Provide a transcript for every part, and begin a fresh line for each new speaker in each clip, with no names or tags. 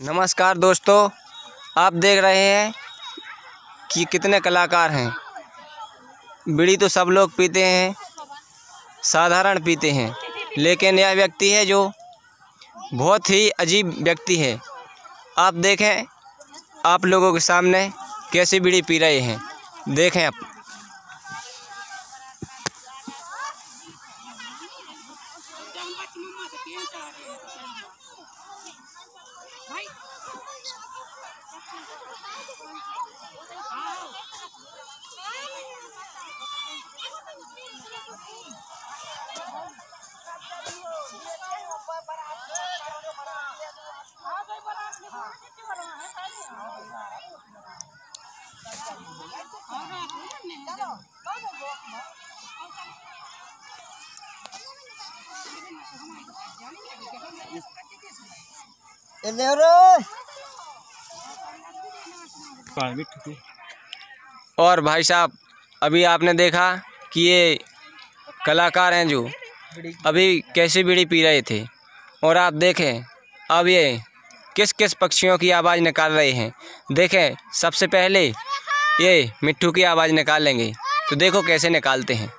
नमस्कार दोस्तों, आप देख रहे हैं कि कितने कलाकार हैं। बीड़ी तो सब लोग पीते हैं, साधारण पीते हैं, लेकिन यह व्यक्ति है जो बहुत ही अजीब व्यक्ति है। आप देखें, आप लोगों के सामने कैसे बीड़ी पी रहे हैं, देखें आप। और भाई साहब, अभी आपने देखा कि ये कलाकार हैं जो अभी कैसे बीड़ी पी रहे थे, और आप देखें अब ये किस किस पक्षियों की आवाज़ निकाल रहे हैं। देखें, सबसे पहले ये मिट्ठू की आवाज़ निकालेंगे, तो देखो कैसे निकालते हैं।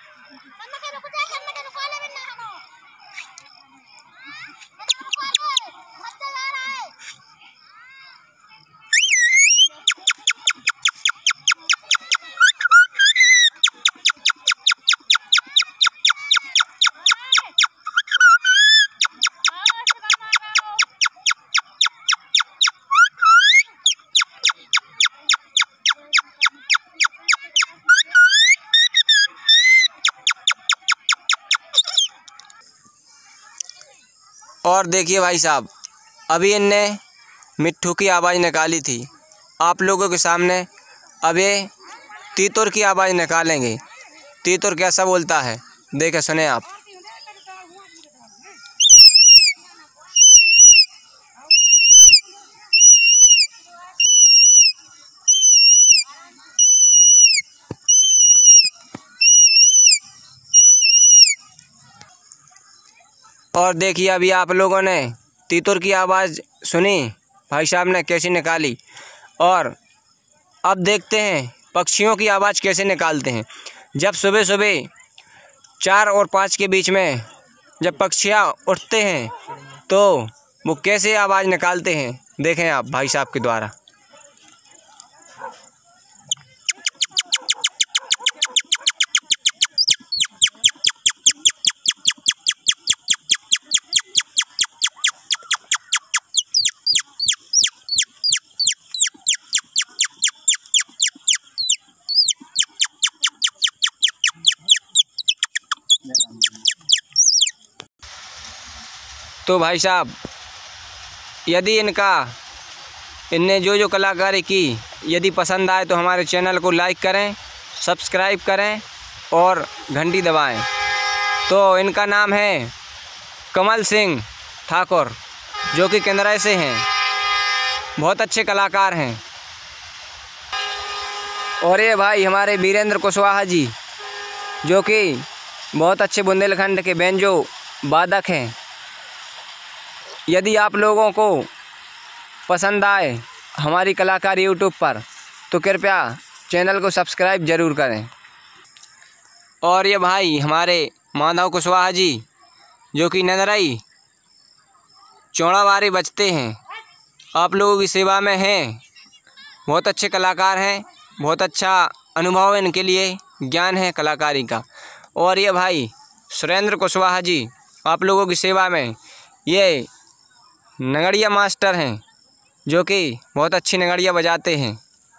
और देखिए भाई साहब, अभी इनने मिट्ठू की आवाज़ निकाली थी आप लोगों के सामने। अब ये तीतुर की आवाज़ निकालेंगे। तीतुर कैसा बोलता है, देखें, सुने आप। और देखिए, अभी आप लोगों ने तीतुर की आवाज़ सुनी भाई साहब ने कैसे निकाली, और अब देखते हैं पक्षियों की आवाज़ कैसे निकालते हैं। जब सुबह सुबह 4 और 5 के बीच में जब पक्षियाँ उठते हैं तो वो कैसे आवाज़ निकालते हैं, देखें आप भाई साहब के द्वारा। तो भाई साहब, यदि इनने जो कलाकारी की यदि पसंद आए तो हमारे चैनल को लाइक करें, सब्सक्राइब करें और घंटी दबाएं। तो इनका नाम है कमल सिंह ठाकुर, जो कि केंद्राय से हैं, बहुत अच्छे कलाकार हैं। और ये भाई हमारे वीरेंद्र कुशवाहा जी, जो कि बहुत अच्छे बुंदेलखंड के बैंजो वादक हैं। यदि आप लोगों को पसंद आए हमारी कलाकारी यूट्यूब पर, तो कृपया चैनल को सब्सक्राइब ज़रूर करें। और ये भाई हमारे माधव कुशवाहा जी, जो कि नंदरई चौड़ावारी बजते हैं, आप लोगों की सेवा में हैं, बहुत अच्छे कलाकार हैं, बहुत अच्छा अनुभव इनके लिए, ज्ञान है कलाकारी का। और ये भाई सुरेंद्र कुशवाहा जी, आप लोगों की सेवा में, ये नगड़िया मास्टर हैं, जो कि बहुत अच्छी नगड़िया बजाते हैं।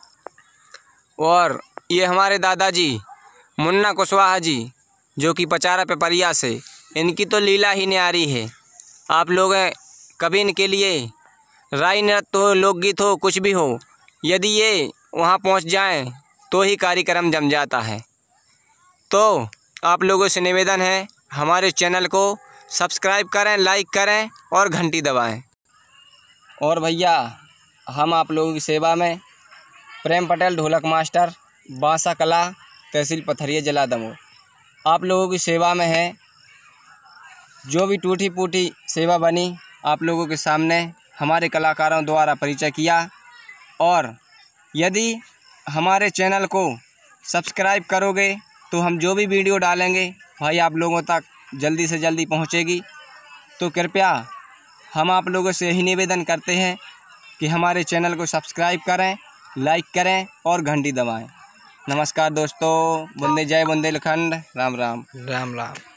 और ये हमारे दादाजी मुन्ना कुशवाहा जी, जो कि पचारा पेपरिया से, इनकी तो लीला ही न्यारी है। आप लोग कभी इनके लिए राई नृत्य हो, लोकगीत हो, कुछ भी हो, यदि ये वहाँ पहुँच जाएं तो ही कार्यक्रम जम जाता है। तो आप लोगों से निवेदन है, हमारे चैनल को सब्सक्राइब करें, लाइक करें और घंटी दबाएं। और भैया, हम आप लोगों की सेवा में प्रेम पटेल ढोलक मास्टर, बांसा कला, तहसील पथरिया, जिला दमोह, आप लोगों की सेवा में है। जो भी टूटी फूटी सेवा बनी आप लोगों के सामने हमारे कलाकारों द्वारा परिचय किया। और यदि हमारे चैनल को सब्सक्राइब करोगे तो हम जो भी वीडियो डालेंगे भाई आप लोगों तक जल्दी से जल्दी पहुंचेगी। तो कृपया हम आप लोगों से यही निवेदन करते हैं कि हमारे चैनल को सब्सक्राइब करें, लाइक करें और घंटी दबाएं। नमस्कार दोस्तों, वंदे जय बुंदेलखंड। राम राम।
राम राम।